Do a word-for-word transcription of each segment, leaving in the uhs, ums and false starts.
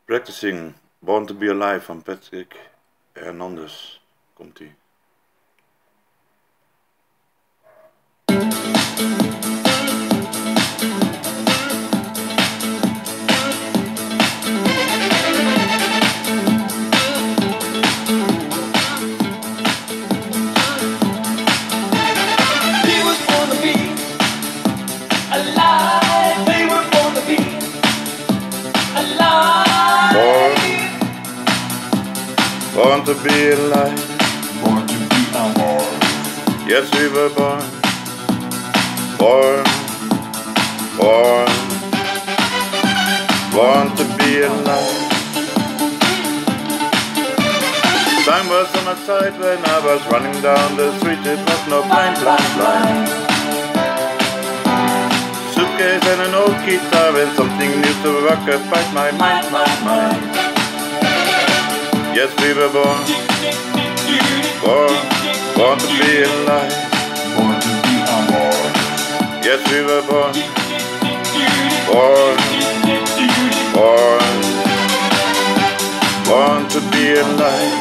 Practicing Born to be Alive van Patrick Hernandez. Komt-ie. Born to be alive, Born to be alive. yes we were born, born, born, born to be alive. Time was on my side when I was running down the street, it was no blind, blind, blind. Suitcase and an old guitar and something new to occupy my mind, mind, mind. Yes, we were born, born, born to be alive. Born to be alive. Yes, we were born, born, born, born to be alive.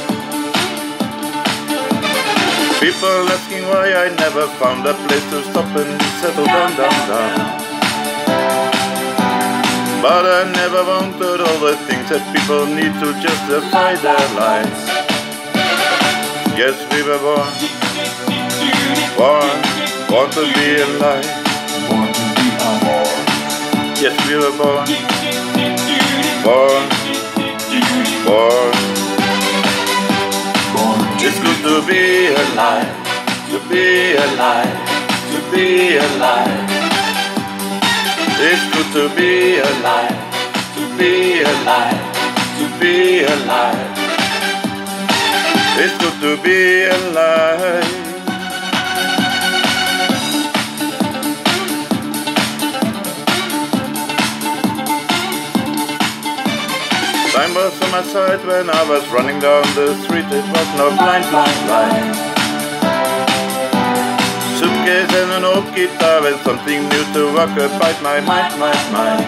People asking why I never found a place to stop and settle down, down, down. But I never wanted all the things that people need to justify their lives. Yes, we were born, born, born to be alive. Born to be alive. Yes, we were born, born, born. Born It's good to be alive, to be alive, to be alive. It's good to be alive, to be alive, to be alive. It's good to be alive. Time was on my side when I was running down the street, it was no blind, blind, blind. Suitcase and an old guitar and something new to occupy my mind, mind, mind.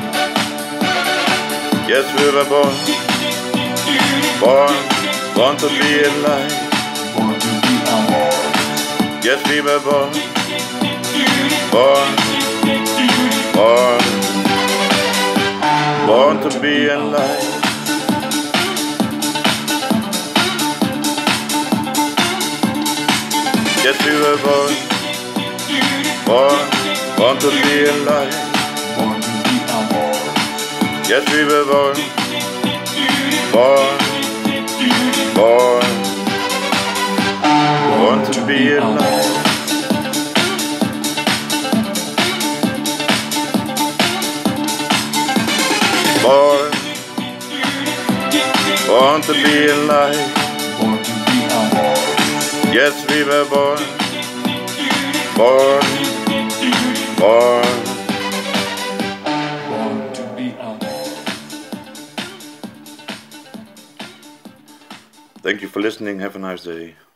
Yes, we were born, born, born to be alive. Born to be alive. Yes, we were born, born, born, born to be alive. Yes, we were born, born, born to be alive. Born to be alive. Yes, we were born, born, born, born to be alive. Born, born to be alive. Born to be alive. Yes, we were born, born, born. Born to be alive. Thank you for listening. Have a nice day.